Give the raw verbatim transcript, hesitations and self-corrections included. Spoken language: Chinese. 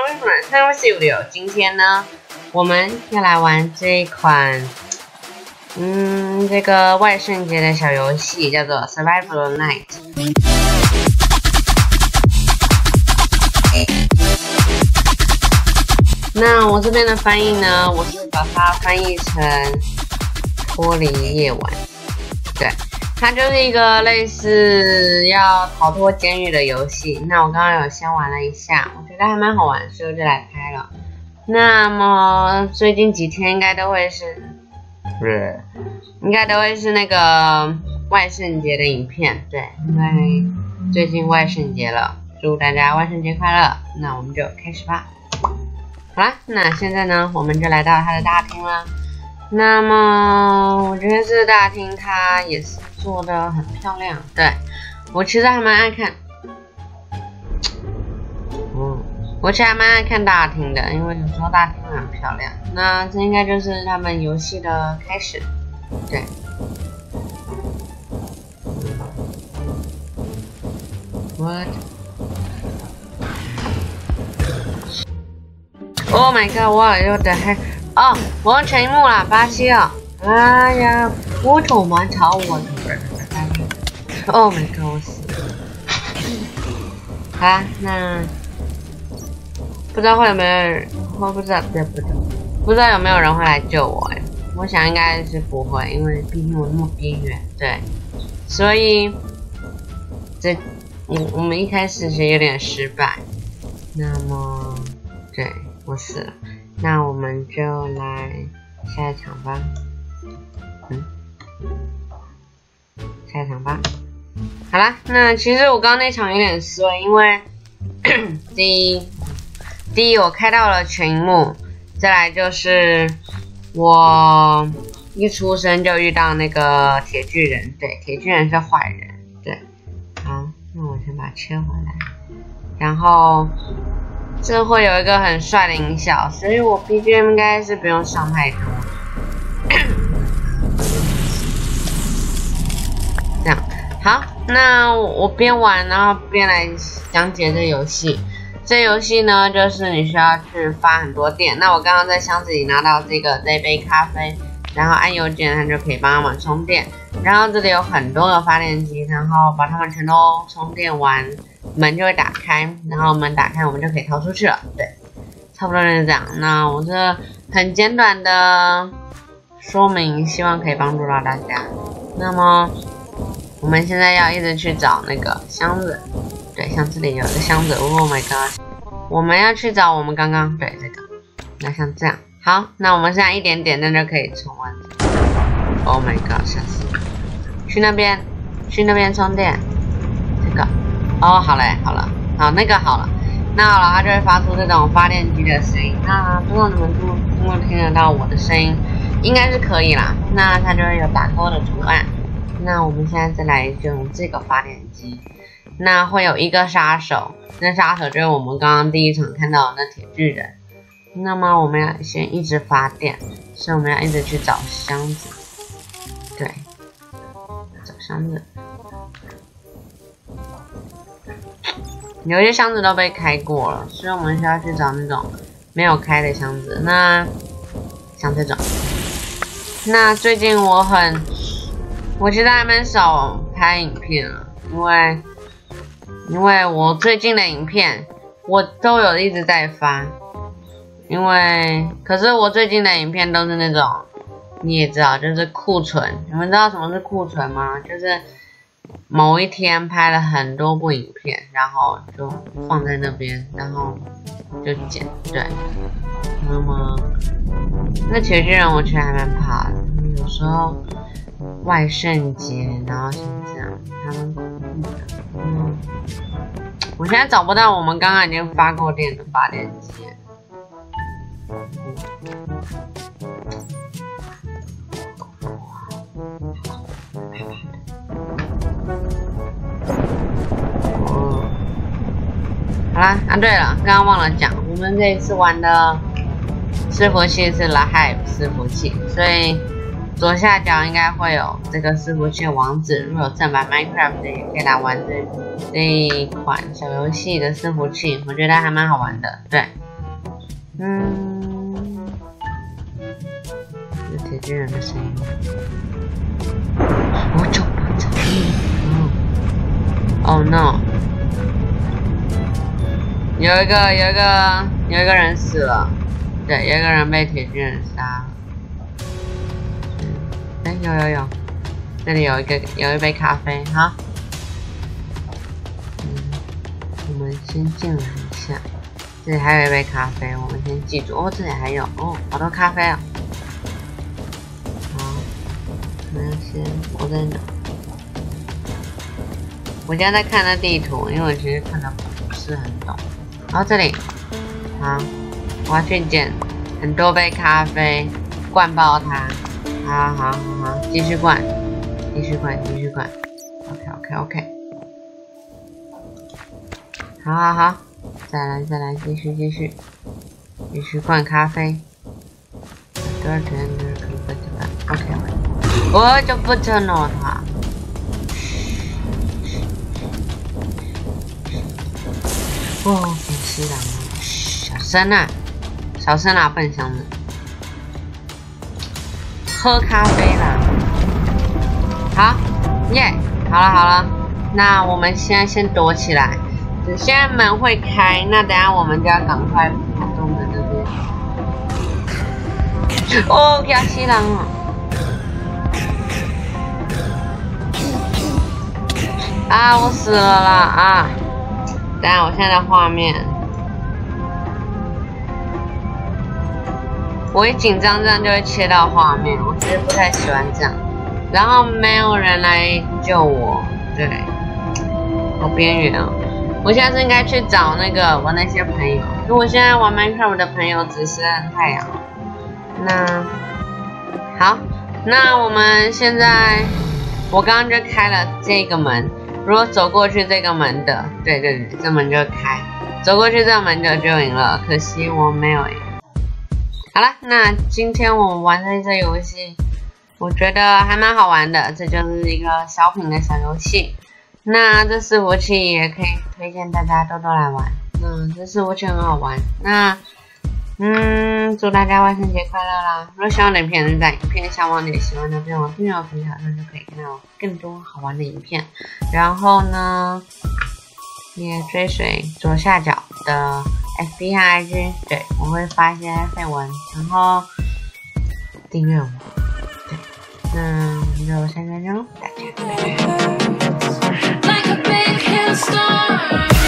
Studio， 今天呢，我们要来玩这一款，嗯，这个万圣节的小游戏，叫做 Survival Night。那我这边的翻译呢，我是把它翻译成脱离夜晚，对。 它就是一个类似要逃脱监狱的游戏。那我刚刚有先玩了一下，我觉得还蛮好玩，所以我就来拍了。那么最近几天应该都会是，不是，应该都会是那个万圣节的影片，对，因为最近万圣节了，祝大家万圣节快乐。那我们就开始吧。好啦，那现在呢，我们就来到它的大厅了。那么我觉得这个大厅它也是 做的很漂亮，对，我其实还蛮爱看，嗯，我其实还蛮爱看大厅的，因为有时候大厅很漂亮。那这应该就是他们游戏的开始，对。What? Oh my god! 哇，有点黑哦，我用全荧幕啦，巴西哦。 哎呀，我头蛮吵我的。Oh my god！ 我死了。好啦，那不知道会有没有人，我不知道，不不不知道有没有人会来救我哎。我想应该是不会，因为毕竟我那么边缘，对。所以这我我们一开始是有点失败。那么，对我死了。那我们就来下一场吧。 嗯，下一场吧。好啦，那其实我刚刚那场有点衰，因为第一，第一我开到了全荧幕，再来就是我一出生就遇到那个铁巨人，对，铁巨人是坏人，对。好，那我先把它切回来，然后这会有一个很帅的音效，所以我 B G M 应该是不用上太多。这样好，那我边玩然后边来讲解这游戏。这游戏呢，就是你需要去发很多电。那我刚刚在箱子里拿到这个这杯咖啡，然后按右键它就可以帮我们充电。然后这里有很多个发电机，然后把它们全都充电完，门就会打开，然后门打开我们就可以逃出去了。对，差不多就是这样。那我这很简短的说明，希望可以帮助到大家。那么 我们现在要一直去找那个箱子，对，像这里有个箱子 ，Oh my god！ 我们要去找我们刚刚对这个，那像这样，好，那我们现在一点点，那就可以充完。Oh my god！ 吓死！去那边，去那边充电，这个，哦，好嘞，好了，好，那个好了，那好了，它就会发出这种发电机的声音。那不知道你们听听不听得到我的声音？应该是可以啦。那它就会有打勾的图案。 那我们现在再来用这个发电机，那会有一个杀手，那杀手就是我们刚刚第一场看到的那铁巨人。那么我们要先一直发电，所以我们要一直去找箱子，对，找箱子。有些箱子都被开过了，所以我们需要去找那种没有开的箱子。那像这种，那最近我很 我其实还蛮少拍影片了，因为因为我最近的影片我都有一直在发，因为可是我最近的影片都是那种你也知道，就是库存。你们知道什么是库存吗？就是某一天拍了很多部影片，然后就放在那边，然后就剪。对，那么那铁巨人我其实还蛮怕的，有时候 万圣节，然后像这样，他们恐怖的。嗯，我现在找不到我们刚刚已经发过电的发电机。哦，好啦，啊对了，刚刚忘了讲，我们这一次玩的伺服器是 Lahive 伺服器，所以 左下角应该会有这个伺服器的网址，如果有正版 Minecraft 的，也可以来玩这这一款小游戏的伺服器，我觉得还蛮好玩的。对， 嗯，有铁巨人的声音。我就不知道。Oh no！ 有一个有一个有一个人死了，对，有一个人被铁巨人杀了。嗯，哎，有有有，这里有一个有一杯咖啡，哈。嗯，我们先进来一下。这里还有一杯咖啡，我们先记住。哦，这里还有哦，好多咖啡哦。好，那先我在哪？我现在在看那地图，因为我其实看的不是很懂。然后这里，好，我要去捡很多杯咖啡，灌爆它。好好好好，继续灌，继续灌，继续灌。OK OK OK。好好好。再来，再来，继续，继续，继续灌咖啡。多少钱的可以分这个 ？OK， 我就不承诺它。哦，变西郎了，小声啊，小声啊，笨箱子。喝咖啡啦。好，耶，好了好了，那我们现在先躲起来。现在门会开，那等下我们就要赶快跑到门那边。哦，给他吸狼了！啊，我死了啦！啊，等下我现在的画面，我一紧张这样就会切到画面，我其实不太喜欢这样。然后没有人来救我，对，好边缘哦。我现在是应该去找那个我那些朋友，因为我现在玩 Minecraft 的朋友只剩太阳。那好，那我们现在我刚刚就开了这个门，如果走过去这个门的，对对对，这门就开，走过去这个门的就赢了，可惜我没有赢。好了，那今天我们玩的这游戏，我觉得还蛮好玩的，这就是一个小品的小游戏。那这伺服器也可以推荐大家多多来玩。嗯，这伺服器很好玩。那，嗯，祝大家万圣节快乐啦！如果喜欢我的影片，就在影片下方点喜欢的边我订阅我频道，那就可以看到更多好玩的影片。然后呢，也追随左下角的 F B 和 I G， 对，我会发一些绯闻，然后订阅我。对，那就下次再见喽，大家拜拜。Like a big hailstorm